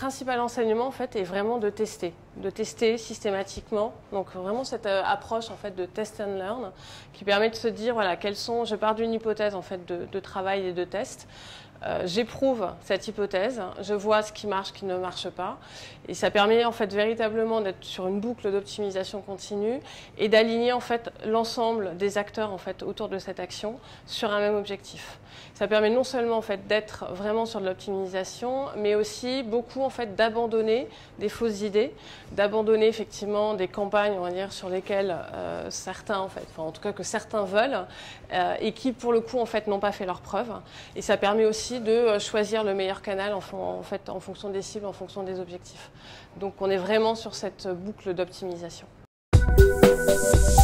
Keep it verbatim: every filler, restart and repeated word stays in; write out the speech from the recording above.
principal enseignement en fait est vraiment de tester, de tester systématiquement. Donc vraiment cette euh, approche en fait de test and learn qui permet de se dire voilà quels sont. Je pars d'une hypothèse en fait de, de travail et de test. Euh, j'éprouve cette hypothèse, je vois ce qui marche, ce qui ne marche pas, et ça permet en fait véritablement d'être sur une boucle d'optimisation continue et d'aligner en fait l'ensemble des acteurs en fait autour de cette action sur un même objectif. Ça permet non seulement en fait d'être vraiment sur de l'optimisation, mais aussi beaucoup en fait d'abandonner des fausses idées, d'abandonner effectivement des campagnes on va dire sur lesquelles euh, certains en fait, enfin en tout cas que certains veulent euh, et qui pour le coup en fait n'ont pas fait leurs preuves. Et ça permet aussi de choisir le meilleur canal en, en, fait, en fonction des cibles, en fonction des objectifs. Donc on est vraiment sur cette boucle d'optimisation.